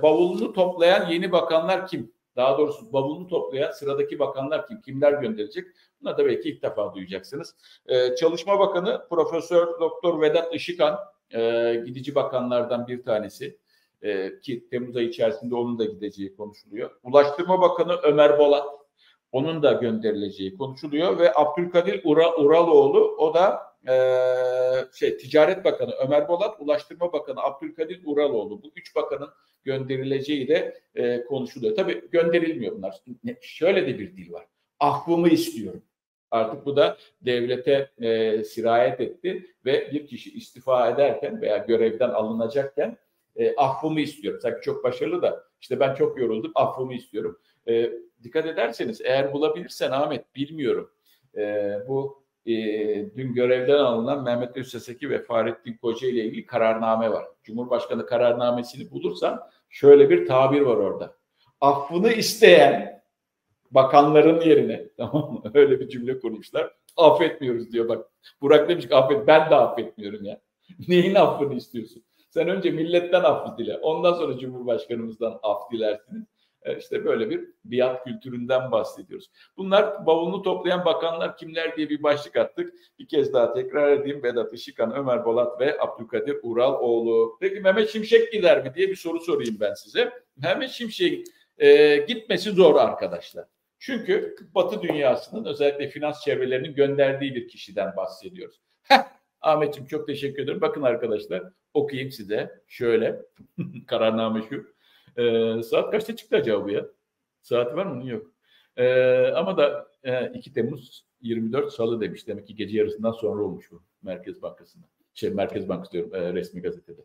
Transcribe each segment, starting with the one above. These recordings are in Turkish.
bavulunu toplayan yeni bakanlar kim? Daha doğrusu bavulunu toplayan sıradaki bakanlar kim? Kimler gönderilecek? Bunları da belki ilk defa duyacaksınız. Çalışma Bakanı Profesör Doktor Vedat Işıkhan gidici bakanlardan bir tanesi. Ki Temmuz ayı içerisinde onun da gideceği konuşuluyor. Ulaştırma Bakanı Ömer Bolat, onun da gönderileceği konuşuluyor ve Abdülkadir Uraloğlu, o da Ticaret Bakanı Ömer Bolat, Ulaştırma Bakanı Abdülkadir Uraloğlu. Bu üç bakanın gönderileceği de konuşuluyor. Tabii gönderilmiyor bunlar. Şöyle de bir dil var. Affımı istiyorum. Artık bu da devlete sirayet etti ve bir kişi istifa ederken veya görevden alınacakken affımı istiyorum. Sanki çok başarılı da işte ben çok yoruldum, affımı istiyorum. Dikkat ederseniz eğer bulabilirsen Ahmet, bilmiyorum. Bu dün görevden alınan Mehmet Özseseki ve Fahrettin Koca ile ilgili kararname var. Cumhurbaşkanı kararnamesini bulursan şöyle bir tabir var orada. Affını isteyen bakanların yerine, tamam mı? Öyle bir cümle kurmuşlar. Affetmiyoruz diyor bak. Burak demiş ki affet. Ben de affetmiyorum ya. Neyin affını istiyorsun? Sen önce milletten af dile. Ondan sonra Cumhurbaşkanımızdan af dilersiniz. İşte böyle bir biat kültüründen bahsediyoruz. Bunlar bavulunu toplayan bakanlar kimler diye bir başlık attık. Bir kez daha tekrar edeyim. Vedat Işıkhan, Ömer Bolat ve Abdülkadir Uraloğlu. Peki Mehmet Şimşek gider mi diye bir soru sorayım ben size. Mehmet Şimşek'in gitmesi zor arkadaşlar. Çünkü Batı dünyasının özellikle finans çevrelerinin gönderdiği bir kişiden bahsediyoruz. Ahmetciğim çok teşekkür ederim. Bakın arkadaşlar, okuyayım size. Şöyle kararname şu. Saat kaçta çıktı acaba bu ya? Saat var mı? Yok. Ama da 2 Temmuz 24 Salı demiş. Demek ki gece yarısından sonra olmuş bu Merkez Bankası'nda. Merkez Bankası diyorum, resmi gazetede.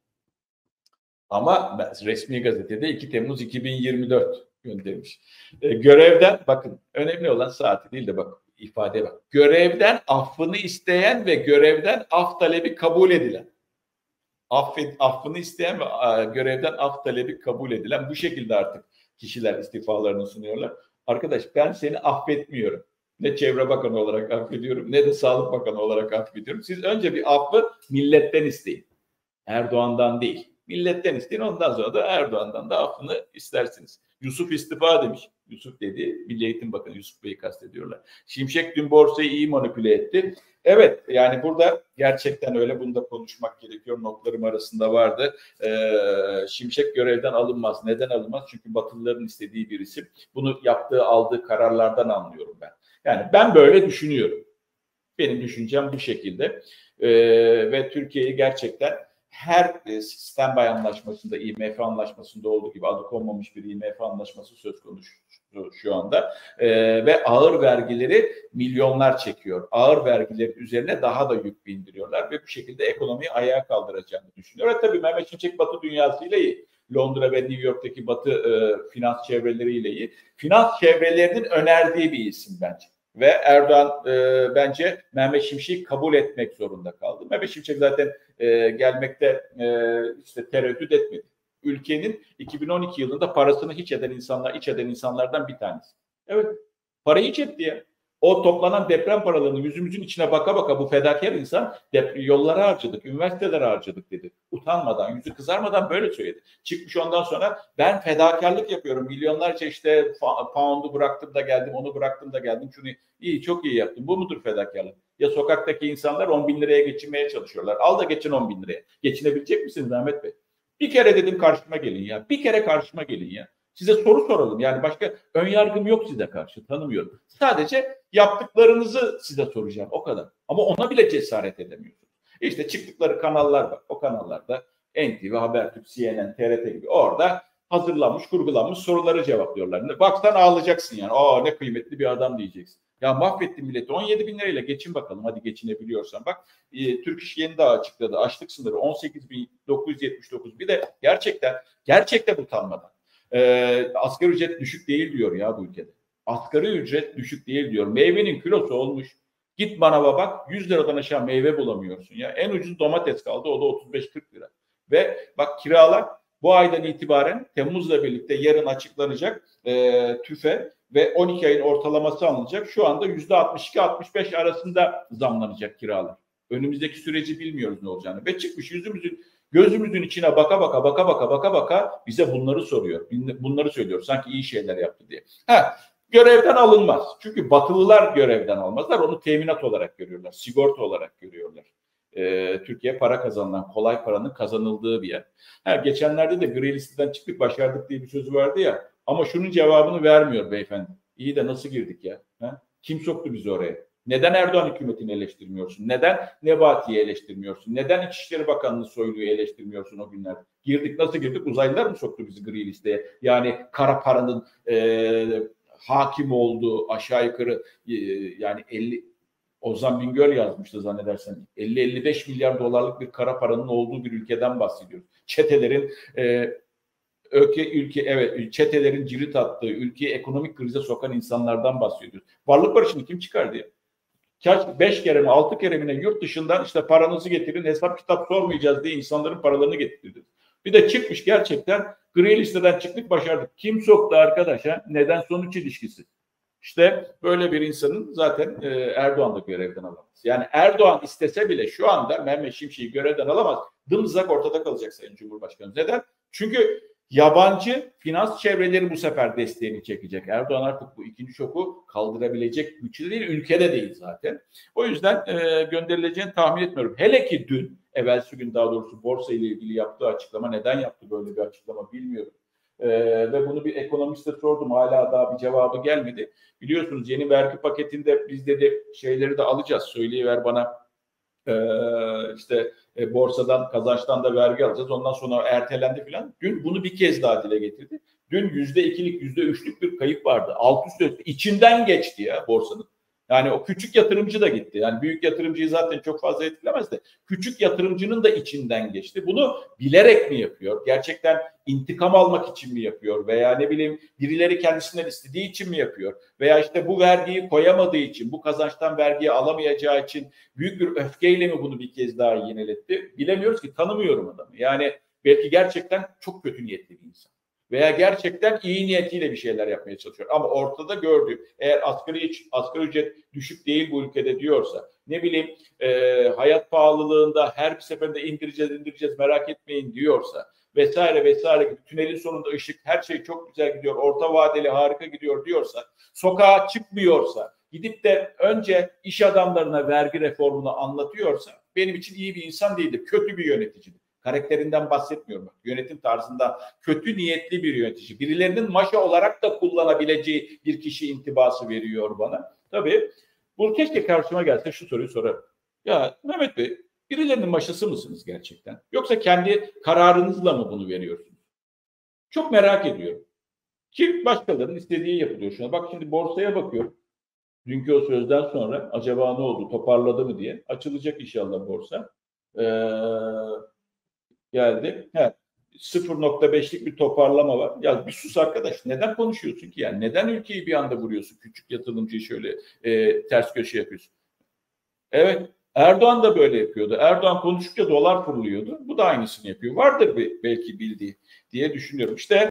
Ama resmi gazetede 2 Temmuz 2024 göndermiş. Görevden, bakın önemli olan saati değil de bak ifadeye bak. Görevden affını isteyen ve görevden af talebi kabul edilen. Affını isteyen ve görevden af talebi kabul edilen, bu şekilde artık kişiler istifalarını sunuyorlar. Arkadaş, ben seni affetmiyorum. Ne Çevre Bakanı olarak affediyorum, ne de Sağlık Bakanı olarak affediyorum. Siz önce bir affı milletten isteyin. Erdoğan'dan değil. Milletten isteyin, ondan sonra da Erdoğan'dan da affını istersiniz. Yusuf istifa demiş. Yusuf dedi, Milli Eğitim Bakanı Yusuf Bey'i kastediyorlar. Şimşek dün borsayı iyi manipüle etti. Evet, yani burada gerçekten öyle, bunu da konuşmak gerekiyor. Notlarım arasında vardı. Şimşek görevden alınmaz. Neden alınmaz? Çünkü Batılıların istediği bir isim. Bunu aldığı kararlardan anlıyorum ben. Yani ben böyle düşünüyorum. Benim düşüncem bu şekilde. Ve Türkiye'yi gerçekten her standby anlaşmasında, IMF anlaşmasında olduğu gibi adı konmamış bir IMF anlaşması söz konusu şu anda. Ve ağır vergileri milyonlar çekiyor. Ağır vergilerin üzerine daha da yük bindiriyorlar ve bu şekilde ekonomiyi ayağa kaldıracağını düşünüyor. Evet, tabii Mehmet Şimşek Batı dünyasıyla iyi. Londra ve New York'taki Batı finans çevreleriyle iyi. Finans çevrelerinin önerdiği bir isim bence. Ve Erdoğan bence Mehmet Şimşek'i kabul etmek zorunda kaldı. Mehmet Şimşek zaten gelmekte işte tereddüt etmedi. Ülkenin 2012 yılında parasını iç eden insanlardan bir tanesi. Evet, parayı iç etti ya. O toplanan deprem paralarını yüzümüzün içine baka baka bu fedakar insan yollara harcadık, üniversitelere harcadık dedi. Utanmadan, yüzü kızarmadan böyle söyledi. Çıkmış ondan sonra ben fedakarlık yapıyorum. Milyonlarca işte pound'u bıraktım da geldim, onu bıraktım da geldim. Şunu iyi, çok iyi yaptım. Bu mudur fedakarlık? Ya sokaktaki insanlar 10 bin liraya geçinmeye çalışıyorlar. Al da geçin 10 bin liraya. Geçinebilecek misiniz Ahmet Bey? Bir kere dedim karşıma gelin ya. Bir kere karşıma gelin ya. Size soru soralım. Yani başka ön yargım yok size karşı. Tanımıyorum. Sadece yaptıklarınızı size soracağım. O kadar. Ama ona bile cesaret edemiyorsunuz. İşte çıktıkları kanallar var. O kanallarda NTV, Habertürk, CNN, TRT gibi orada hazırlanmış, kurgulanmış soruları cevaplıyorlar. Baksan ağlayacaksın yani. Aa, ne kıymetli bir adam diyeceksin. Ya mahvettin milleti. 17 bin lirayla geçin bakalım. Hadi geçinebiliyorsan. Bak Türk İş yeni daha açıkladı. Açlık sınırı 18.979. Bir de gerçekten utanmadan. Asgari ücret düşük değil diyor ya bu ülkede. Asgari ücret düşük değil diyor. Meyvenin kilosu olmuş. Git manava bak, 100 liradan aşağı meyve bulamıyorsun ya. En ucuz domates kaldı, o da 35-40 lira. Ve bak kiralar bu aydan itibaren Temmuz'la birlikte yarın açıklanacak TÜFE ve 12 ayın ortalaması alınacak. Şu anda %62-65 arasında zamlanacak kiralar. Önümüzdeki süreci bilmiyoruz ne olacağını. Ve çıkmış Gözümüzün içine baka baka bize bunları soruyor. Bunları söylüyor. Sanki iyi şeyler yaptı diye. Görevden alınmaz. Çünkü Batılılar görevden almazlar. Onu teminat olarak görüyorlar. Sigorta olarak görüyorlar. Türkiye para kazanılan, kolay paranın kazanıldığı bir yer. Geçenlerde de gri listeden çıktık, başardık diye bir sözü vardı ya. Ama şunun cevabını vermiyor beyefendi. İyi de nasıl girdik ya? Kim soktu bizi oraya? Neden Erdoğan hükümetini eleştirmiyorsun? Neden Nebati'yi eleştirmiyorsun? Neden İçişleri Bakanlığı Soylu'yu eleştirmiyorsun o günler? Girdik, nasıl girdik? Uzaylılar mı soktu bizi gri listeye? Yani kara paranın hakim olduğu aşağı yukarı yani 50 Ozan Bingöl yazmıştı zannedersen. 50-55 milyar dolarlık bir kara paranın olduğu bir ülkeden bahsediyoruz. Çetelerin çetelerin cirit attığı, ülkeyi ekonomik krize sokan insanlardan bahsediyoruz. Varlık barışını kim çıkardı ya? 5 kere mi 6 kere mi yurt dışından işte paranızı getirin, hesap kitap sormayacağız diye insanların paralarını getirdi. Bir de çıkmış gerçekten gri listeden çıktık, başardık. Kim soktu arkadaş? Neden sonuç ilişkisi? İşte böyle bir insanın zaten Erdoğan da görevden alamaz. Yani Erdoğan istese bile şu anda Mehmet Şimşek'i görevden alamaz. Dımdızlak ortada kalacak Sayın Cumhurbaşkanı. Neden? Çünkü yabancı finans çevreleri bu sefer desteğini çekecek. Erdoğan artık bu ikinci şoku kaldırabilecek güçlü değil, ülkede değil zaten. O yüzden gönderileceğini tahmin etmiyorum. Hele ki dün, evvelsi gün daha doğrusu borsa ile ilgili yaptığı açıklama, neden yaptı böyle bir açıklama bilmiyorum. Ve bunu bir ekonomiste sordum, hala daha bir cevabı gelmedi. Biliyorsunuz yeni vergi paketinde biz dedi şeyleri de alacağız, söyleyiver bana borsadan, kazançtan da vergi alacağız. Ondan sonra ertelendi falan. Dün bunu bir kez daha dile getirdi. Dün %2'lik, %3'lük bir kayıp vardı. Alt üst içinden geçti ya borsanın. Yani o küçük yatırımcı da gitti. Yani büyük yatırımcıyı zaten çok fazla etkilemez de küçük yatırımcının da içinden geçti. Bunu bilerek mi yapıyor? Gerçekten intikam almak için mi yapıyor? Veya ne bileyim birileri kendisinden istediği için mi yapıyor? Veya işte bu vergiyi koyamadığı için, bu kazançtan vergiyi alamayacağı için büyük bir öfkeyle mi bunu bir kez daha yineletti? Bilemiyoruz ki, tanımıyorum adamı. Yani belki gerçekten çok kötü niyetli bir insan. Veya gerçekten iyi niyetiyle bir şeyler yapmaya çalışıyor. Ama ortada gördüğüm, eğer asgari ücret düşük değil bu ülkede diyorsa, ne bileyim hayat pahalılığında her bir seferinde indireceğiz merak etmeyin diyorsa vesaire gibi, tünelin sonunda ışık, her şey çok güzel gidiyor, orta vadeli harika gidiyor diyorsa, sokağa çıkmıyorsa, gidip de önce iş adamlarına vergi reformunu anlatıyorsa benim için iyi bir insan değildir. Kötü bir yöneticidir. Karakterinden bahsetmiyorum. Yönetim tarzında kötü niyetli bir yönetici. Birilerinin maşa olarak da kullanabileceği bir kişi intibası veriyor bana. Tabii bu keşke karşıma gelse şu soruyu sorarım. Ya Mehmet Bey, birilerinin maşası mısınız gerçekten? Yoksa kendi kararınızla mı bunu veriyorsunuz? Çok merak ediyorum. Ki başkalarının istediği yapılıyor şuna. Bak şimdi borsaya bakıyorum. Dünkü o sözden sonra acaba ne oldu, toparladı mı diye. Açılacak inşallah borsa. Geldi. 0.5'lik bir toparlama var. Ya bir sus arkadaş. Neden konuşuyorsun ki yani? Neden ülkeyi bir anda vuruyorsun? Küçük yatırımcıyı şöyle ters köşe yapıyorsun. Evet. Erdoğan da böyle yapıyordu. Erdoğan konuştukça dolar fırlıyordu. Bu da aynısını yapıyor. Vardır belki bildiği diye düşünüyorum. İşte